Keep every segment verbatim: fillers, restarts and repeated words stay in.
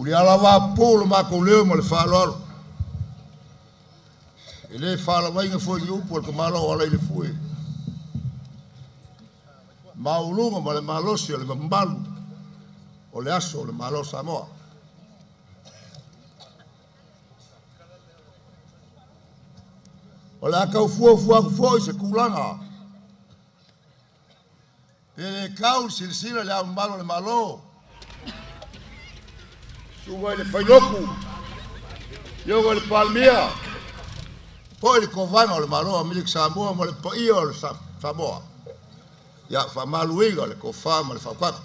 Uli ala wa polo ma ko leo mo le whaaloalo. E le whaalawainga fo i upo le kamalo ala i le fue. Maulunga ma le malosi o le mambalu. O le aso o le malo Samoa. O le akau fua fua ku fo i se kulanga. E le kau silsila le au malo le malo. Suwa le whainoku. Ioga le palmia. Po le kovanga o le malo a milik Samoa ma le paia o le Samoa. Ia whamaluiga le kofa ma le whakaka.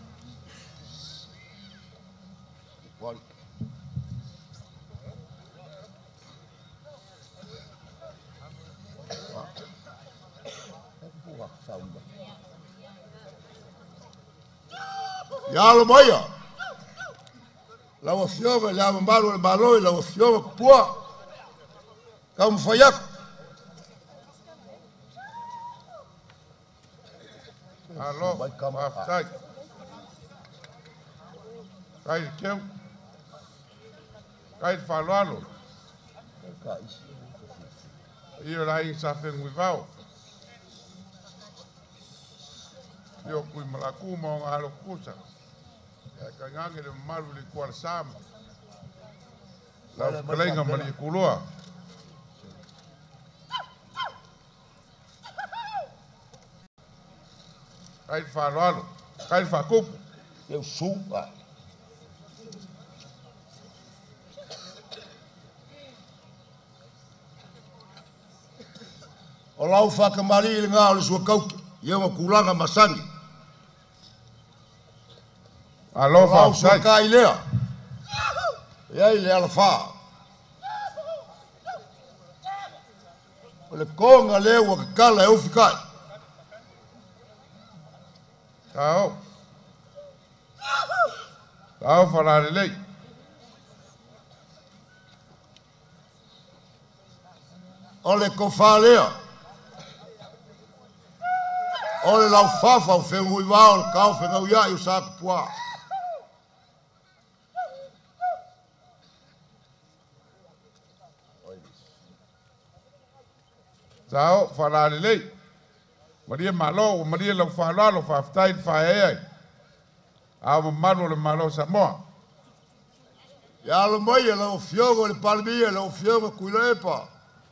Ia lo maia. Lau fioga le ama malu le maloi lau fioga kupua. Kau mwhaiaku. Alo, maftai. Kai keu. Kai whaloalo. Io rai sa whengu vau. Io kui malaku mo ngā halo kusa. Ka ngange le maru li kuala sama. Lau whakalenga mali e kulua. Kai whaloalo. Kai whakupu. Eu supa. O lau whakamari i ngā o le sua kauki. Ia ma kulanga masangi. Alo Lau fa sua sai. kai lea. Ia i le ala wha. O le konga lea ua kakala e ufi kai. Tao. Tao whanare lei. O le kofa lea. O le lau fafa o whengu i wao le kau whengau ia i usa kupua. Tao whanare lei. Maria malo, Maria lau whalalo, whaftai, whaeai. Awa maro le malo Samoa. Ia lo mai e lau fiogo le palmia, lau fiogo kuila epa.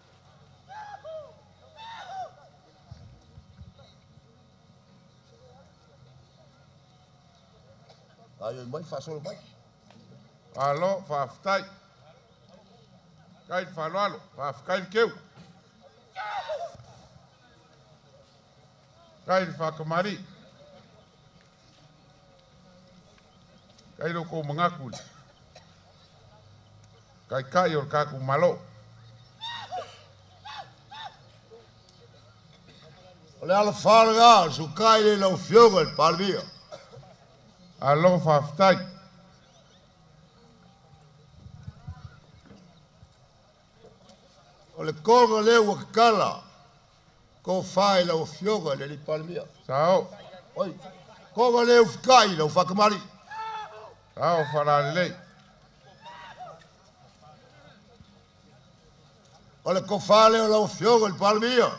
Ai mai fa solo mai. Alo, whaftai. Kai whalalo, whafkai keu. Kai whakamari. Kai roko mangakuli. Kai kai o kaku malo. O le ala whānanga, su kai le lau fiogo le palmia. Alo whaftai. O le konga le ua kakala. Ko whae lau fiogo le li palmia. Sao. Oi, konga le ufikai lau whakamari. Sao whanare lei. O le kofa le lau fiogo le palmia.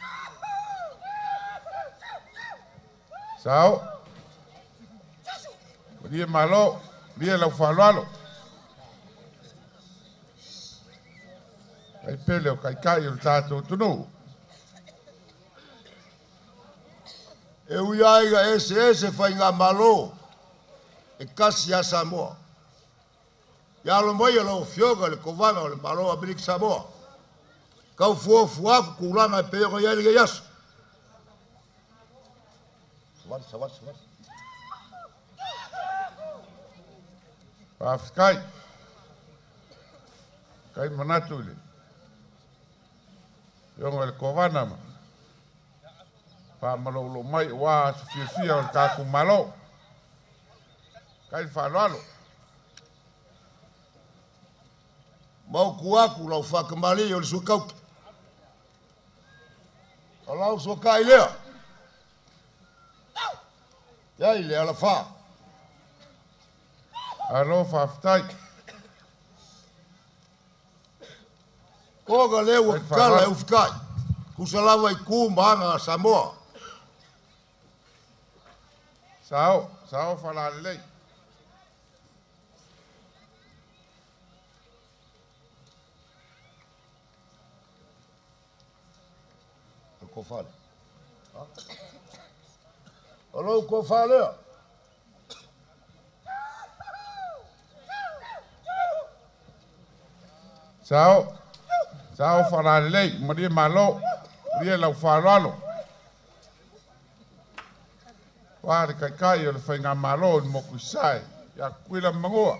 Sao. Maria malo, Maria lau whaloalo. Kai pele o kai kai o tātou tunu. E ui aiga ese ese whai ngā malo. E kasi a Samoa. Ia lo mai e lau fioga le kovanga o le malo a Milik Samoa. Kau fua fuaku kulanga e peo kai aile yasu. Sawari, sawari, sawari. Whafkai. Kai manatu le. Yonga le kovana ma. Whamalo lo mai wā fia fia o le kāku malo. Kai whaloalo. Mau kuaku lau whakamari o le sua kauki. O lau sua kai lea. Iai le ala wha. Alo whaftai. Koga leo Ai, kala whara. e ufikai. Kusalawa i ku maanga Samoa. Sao, sao whalalelei. Ko fale. Alo ko fale. Sao, sao whalalelei. Maria malo, maria lau whalalo. Wāre kai kai o le whainga malo ni moku sai. Ia kuila mangoa.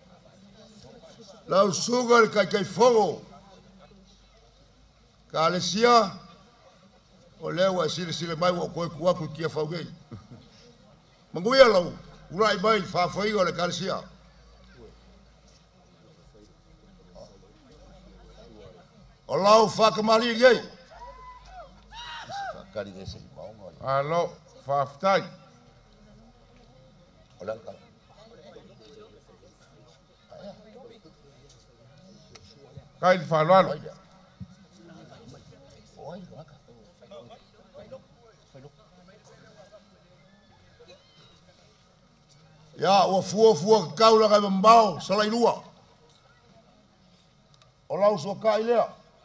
Lau sugar kai kai fogo. Ka le sia. O leo e sile sile mai wa koe kuaku kia whaugei. Manguia lau, urai mai whawhaiga le kalisia. O lau whakamali ngei. Whakari ngei se maunga. Alo, whaftai. O lau kala. Kai ni whalalo. Oi, waka. Ya, ua fua fua kaula kai mbao, salai lua. O lau so kai lea.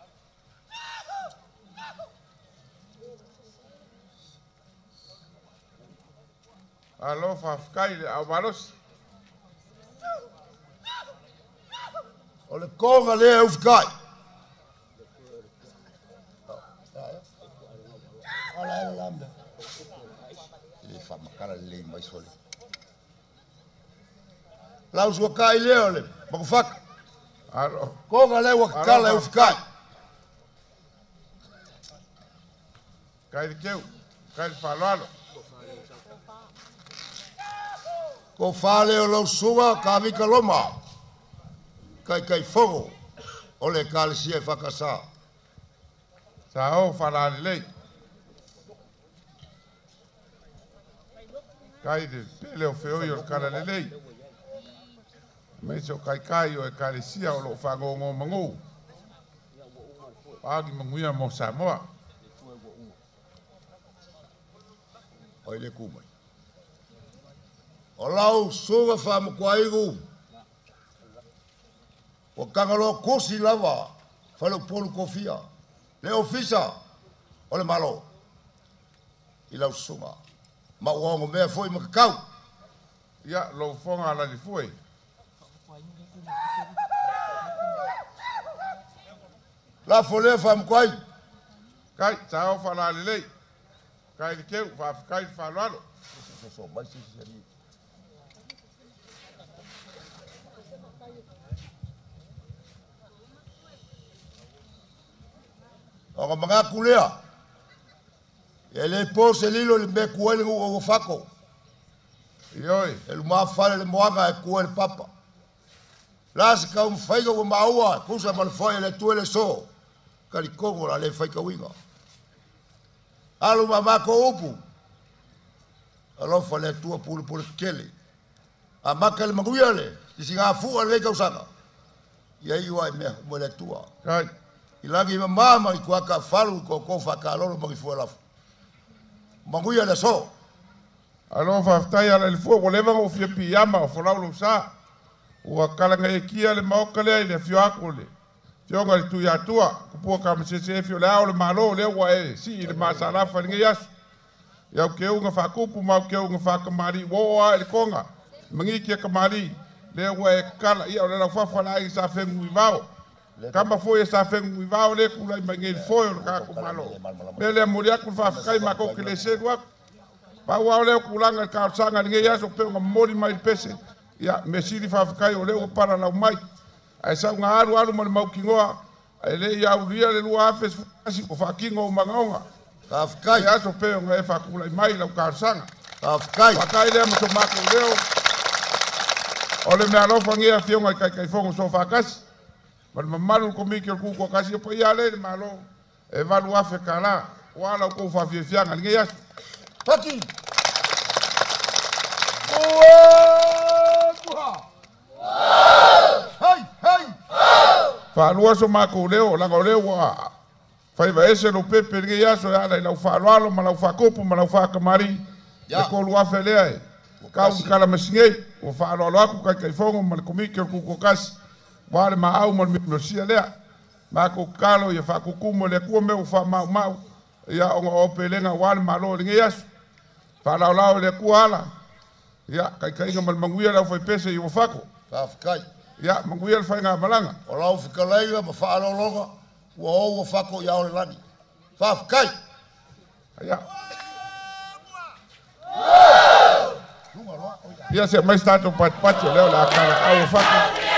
Alo, whafkai le au marosi. O le konga lea ufikai. Ala ala lamba. Le fa makala le mai sole. Lau so kai lea le, makufaka. Alo, Konga lea wakala e ufikai. kai ni keu, kai ni whalalo. Ko fale o lau sunga ka vika loma. Kai kai fogo. O le kalisia e whakasa. Sao whalalelei. Kai de pele o whioi o kalalelei. Meso kai kai o e kalisia o lo whangongo mangu. Pagi manguia mo Samoa. O ile kumai. O lau sunga whamukwaigu. O kangalo kosi lava. Whalu polu kofia. Le ofisa. O le malo. I lau sunga. Ma uongo mea foi makakau. Ia lo fonga la li fue. La fole whamukwai. Kai, sao whalalelei. Kai ni keu, whafkai ni whalalo. So mai si si. O mga kulea. E le pose lilo le me kuele o fako. Ioi, E luma fale le moanga e kuele papa. Lasi ka um faiga o maua, kusa mal foi le tuele so. Kali kongo la le faika winga. Alu mama ko upu. Alo fale tua pulu pulu kele. A maka le manguia le, isi ngā fua le kausanga. Ia iwa e mea mo le tua. kai, I lagi ma mama i kua ka falu ko ko whakalolo mangi fualafu. Manguia le so. alo whaftai ala li fue, walewa o fia piyama o whalau sa. Ua kalanga e kia le maoka lea i le fio ako le. Fionga le tui atua, kupua ka masese e fio le ao le malo le ua e si i le masalafa ni ngai asu. Iau ke unga whakupu mau ke unga whakamari, woa e le konga. Mangi kia kamari, le ua e kala ia o le lau whawhala i sa whengu i vao. Kama foi e sa whengu i vao le kula i mangi le foi o le kako malo. Me le amori aku whawhakai mako ke le seru aku. Pau au leo kulanga ka sanga nge yaso pe nga mori mai pese ya me siri fa kai o leo para la mai ai sa nga aru aru mo mau kingoa ai le ya uria le lua afes fasi ko fa kingo mangaonga Kafkai. ya so pe nga e fa kula mai la ka sanga Kafkai. fa kai le mo to mako leo o le me alo fa ngia fionga kai kai fongo so fa kas mal mamalu ko mi ke ku ko kasi po ya le malo e valu afe kala wala ko fa fi fianga nge yaso Paki. Ua kuha. Whālua so mākou leo, langa o leo wa whaiva ese lo pepe nge aso e ala i lau whāloalo, ma lau whakopu, ma lau whakamari. E kolu awhe lea e. Kau kala masingei, o whāloalo aku kai kai whongo, ma le komiki o kuko kasi. Wale ma au ma le minosia lea. Mākou kalo ia whakukumo le kua meu wha mau mau. Ia onga ope lenga wale ma lo nge aso. Whalao lao le kua ala. Ia kai kai inga malmanguia lau whai pese i o whako. Whawhakai. Ia manguia le whai ngā malanga. O lau whikaleiga ma whaalologa. Ua o ua whako ia o le lani. Whawhakai. Ia. Ia se mai stato pat pat leo la kara au whako.